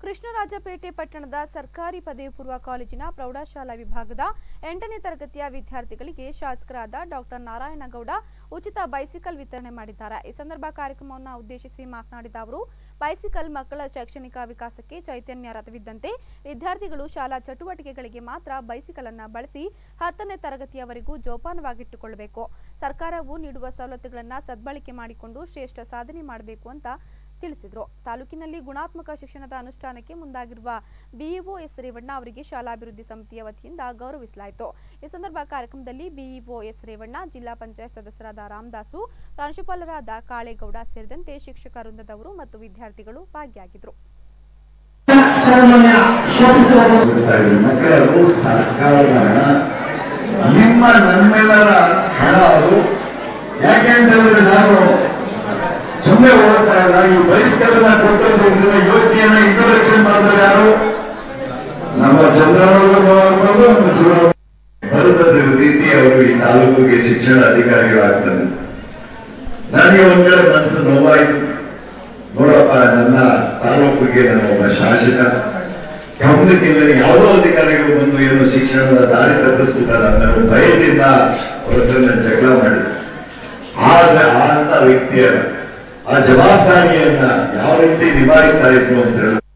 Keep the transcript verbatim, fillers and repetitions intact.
ಕೃಷ್ಣರಾಜಪೇಟೆ ಪಟ್ಟಣದ ಸರ್ಕಾರಿ ಪದವಿ ಪೂರ್ವ ಕಾಲೇಜಿನ ಪ್ರೌಢಶಾಲಾ ವಿಭಾಗದ ಎಂಟನೇ ತರಗತಿಯ ವಿದ್ಯಾರ್ಥಿಗಳಿಗೆ ಶಾಸಕರಾದ ಡಾಕ್ಟರ್ ನಾರಾಯಣಗೌಡ ಉಚಿತ ಬೈಸಿಕಲ್ ವಿತರಣೆ ಮಾಡಿದ್ದಾರೆ। ಈ ಸಂದರ್ಭ ಕಾರ್ಯಕ್ರಮವನ್ನು ಉದ್ದೇಶಿಸಿ ಮಾತನಾಡಿದ ಅವರು, ಬೈಸಿಕಲ್ ಮಕ್ಕಳ ಶೈಕ್ಷಣಿಕ ವಿಕಾಸಕ್ಕೆ ಚೈತನ್ಯ ರಥವಿದ್ದಂತೆ ವಿದ್ಯಾರ್ಥಿಗಳು ಶಾಲಾ ಚಟುವಟಿಕೆಗಳಿಗೆ ಮಾತ್ರ ಬೈಸಿಕಲ್ ಅನ್ನು ಬಳಸಿ ಹತ್ತನೇ ತರಗತಿಯವರೆಗೂ ಜೋಪಾನವಾಗಿಟ್ಟುಕೊಳ್ಳಬೇಕು। ಸರ್ಕಾರವು ನೀಡುವ ಸವಲತ್ತುಗಳನ್ನು ಸದ್ಬಳಕೆ ಮಾಡಿಕೊಂಡು ಶ್ರೇಷ್ಠ ಸಾಧನೆ ಮಾಡಬೇಕು ಅಂತ ತಿಳಿಸಿದರು। ತಾಲೂಕಿನಲ್ಲಿ ಗುಣಾತ್ಮಕ ಶಿಕ್ಷಣದ ಅನುಷ್ಠಾನಕ್ಕೆ ಮುಂದಾಗಿರುವ ಬಿಇಒ ಎಸ್ ರೇವಣ್ಣ ಅವರಿಗೆ ಶಾಲಾಭಿವೃದ್ಧಿ ಸಮಿತಿಯ ವತಿಯಿಂದ ಗೌರವಿಸಲಾಯಿತು। ಈ ಸಂದರ್ಭ ಕಾರ್ಯಕ್ರಮದಲ್ಲಿ ಬಿಇಒ ಎಸ್ ರೇವಣ್ಣ, ಜಿಲ್ಲಾ ಪಂಚಾಯತ್ ಸದಸ್ಯರಾದ ರಾಮದಾಸು, ಪ್ರಾಂಶುಪಾಲರಾದ ಕಾಳೇಗೌಡ ಸೇರಿದಂತೆ ಶಿಕ್ಷಕ ವೃಂದದವರು ಮತ್ತು ವಿದ್ಯಾರ್ಥಿಗಳು ಭಾಗಿಯಾಗಿದ್ದರು। ಸುಮ್ಮನೆ ಹೋಗ್ತಾ ಇಲ್ಲ, ಈ ಬೈಸಿಕಲ್ ಕೊಟ್ಟೋದ್ರಿಂದ ಯೋಜನೆಯನ್ನ ಇಂಟ್ರೊಡಕ್ಷನ್ ಮಾಡ್ತಾರೆ ಯಾರು? ನಮ್ಮ ಚಂದ್ರನವರು ಬರದ ರೀತಿ ಅವರು ಈ ತಾಲೂಕಿಗೆ ಶಿಕ್ಷಣ ಅಧಿಕಾರಿಗಳಾಗ್ತಾರೆ। ನನಗೆ ಒಂದ್ ಕಡೆ ಮನಸ್ಸು ನೋವಾಯ್ತು, ನೋಡಪ್ಪ ನನ್ನ ತಾಲೂಕಿಗೆ ನನ್ನ ಒಬ್ಬ ಶಾಸಕ ಗಮನಕ್ಕೆ ಯಾವುದೋ ಅಧಿಕಾರಿಗಳು ಬಂದು ಏನು ಶಿಕ್ಷಣದ ದಾರಿ ತಪ್ಪಿಸ್ಬಿಟ್ಟಾರ ಅನ್ನೋ ಭಯದಿಂದ ಅವರನ್ನ ಜಗಳ ಮಾಡಿದ್ರು। ಆದ್ರೆ ಆ ವ್ಯಕ್ತಿಯ ಆ ಜವಾಬ್ದಾರಿಯನ್ನ ಯಾವ ರೀತಿ ನಿಭಾಯಿಸ್ತಾ ಇದ್ರು ಅಂತ ಹೇಳಿ